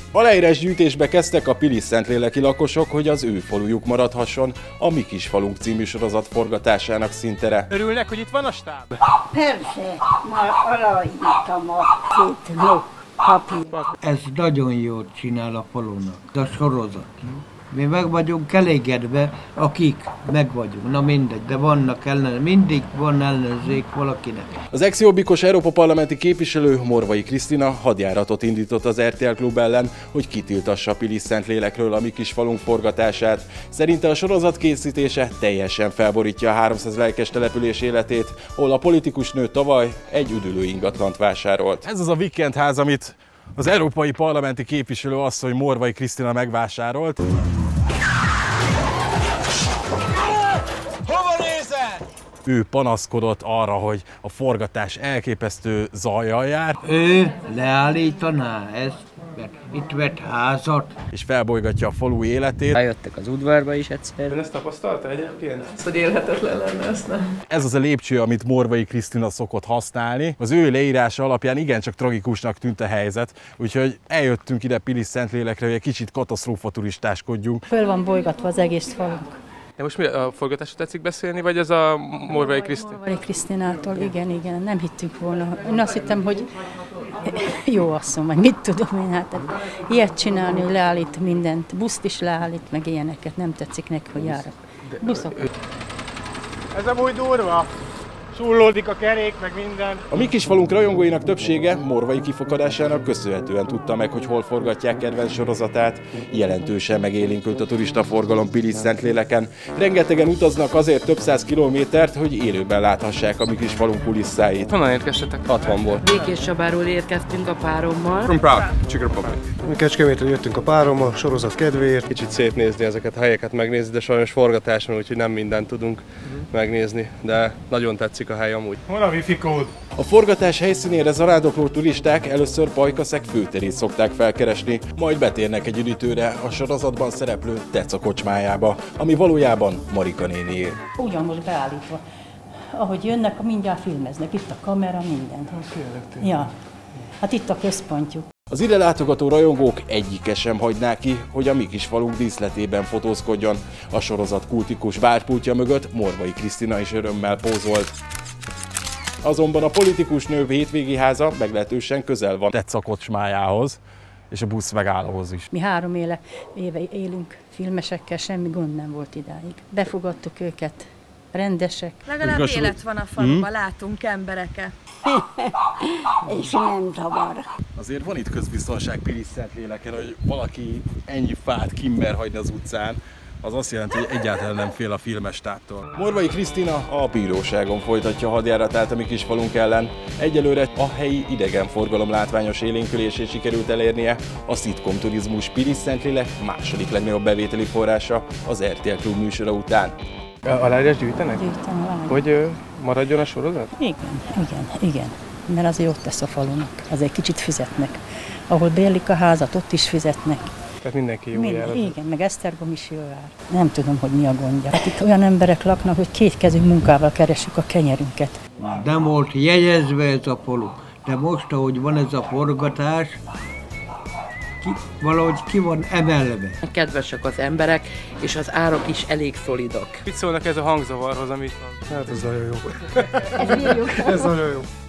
Aláírásgyűjtésbe kezdtek a Pilis-Szentléleki lakosok, hogy az ő falujuk maradhasson a Mi kis falunk című sorozat forgatásának színtere. Örülnek, hogy itt van a stáb? Persze, már aláírtam a két papírt. Ez nagyon jót csinál a falunak, a sorozat. Mi meg vagyunk elégedve, akik meg vagyunk, na mindegy, de vannak ellene, mindig van ellenzék valakinek. Az ex-jobbikos Európa parlamenti képviselő Morvai Krisztina hadjáratot indított az RTL Klub ellen, hogy kitiltassa a Pilis-Szentlélekről a Mi kis falunk forgatását. Szerinte a sorozat készítése teljesen felborítja a 300 lelkes település életét, ahol a politikus nő tavaly egy üdülő ingatlant vásárolt. Ez az a vikendház, amit az európai parlamenti képviselő asszony Morvai Krisztina megvásárolt. Hova nézel? Ő panaszkodott arra, hogy a forgatás elképesztő zajjal jár. Ő leállítaná ezt, mert itt vett házat. És felbolygatja a falu életét. Eljöttek az udvarba is egyszer. Ön ezt tapasztalta egyébként? Ezt, hogy élhetetlen lenne, ezt nem. Ez az a lépcső, amit Morvai Krisztina szokott használni. Az ő leírása alapján igencsak tragikusnak tűnt a helyzet, úgyhogy eljöttünk ide Pilis-Szentlélekre, hogy egy kicsit katasztrófa turistáskodjunk. Föl van bolygatva az egész falunk. De most mi a forgatásra tetszik beszélni, vagy ez a Morvai Krisztina? Morvai Krisztinától, igen, nem hittük volna. Én azt hittem, hogy jó asszony, vagy mit tudom én, hát ilyet csinálni, hogy leállít mindent, buszt is leállít, meg ilyeneket, nem tetszik neki, hogy jár. Buszok. Ez amúgy durva. Sullódik a kerék, meg minden. A Mi kis falunk rajongóinak többsége Morvai kifogadásának köszönhetően tudta meg, hogy hol forgatják kedvenc sorozatát. Jelentősen megélénkült a turistaforgalom Pilis-Szentléleken. Rengetegen utaznak azért több száz kilométert, hogy élőben láthassák a Mi kis falunk kulisszáit. Honnan érkeztetek? 60-ból. Békéscsabáról érkeztünk a párommal. From Prague, Czech Republic. Mi Kecskemétről jöttünk a párommal, sorozat kedvéért. Kicsit szép nézni ezeket a helyeket megnézni, de sajnos forgatáson, úgyhogy nem mindent tudunk megnézni, de nagyon tetszik a hely amúgy. Hol a wifi kód? A forgatás helyszínére zarándokló turisták először Pajkaszeg főterét szokták felkeresni, majd betérnek egy üdítőre a sorozatban szereplő Teca kocsmájába, ami valójában Marika nénié. Ugyan most beállítva. Ahogy jönnek, mindjárt filmeznek. Itt a kamera, minden. Ja. Hát itt a központjuk. Az ide látogató rajongók egyike sem hagyná ki, hogy a Mi kis falunk díszletében fotózkodjon. A sorozat kultikus bárpultja mögött Morvai Krisztina is örömmel pózolt. Azonban a politikus nő hétvégi háza meglehetősen közel van Teca kocsmájához, és a busz megállóhoz is. Mi 3 éve élünk filmesekkel, semmi gond nem volt idáig. Befogadtuk őket, rendesek. Legalább élet van a faluban, látunk embereket. És nem zavar. Azért van itt közbiztonság Pilis-Szentléleken, hogy valaki ennyi fát kimmer hagyni az utcán, az azt jelenti, hogy egyáltalán nem fél a filmestábtól. Morvai Krisztina a bíróságon folytatja a hadjáratát a Mi kis falunk ellen. Egyelőre a helyi idegenforgalom látványos élénkülését sikerült elérnie, a szitkom turizmus Pilis-Szentlélek második legnagyobb bevételi forrása az RTL Klub műsora után. Aláírás gyűjtenek? Gyűjtem aláírás. Hogy maradjon a sorozat? Igen. Mert azért ott tesz a falunak. Azért kicsit fizetnek. Ahol bérlik a házat, ott is fizetnek. Tehát mindenki jó jár. Igen, meg Esztergom is jól jár. Nem tudom, hogy mi a gondja. Hát itt olyan emberek laknak, hogy kétkezű munkával keressük a kenyerünket. Nem volt jegyezve ez a falu, de most, ahogy van ez a forgatás, valahogy ki van emelve. Kedvesek az emberek, és az árak is elég szolidak. Mit szólnak ez a hangzavarhoz, amit van? Hát ez nagyon jó. Ez bírjuk. Ez nagyon jó.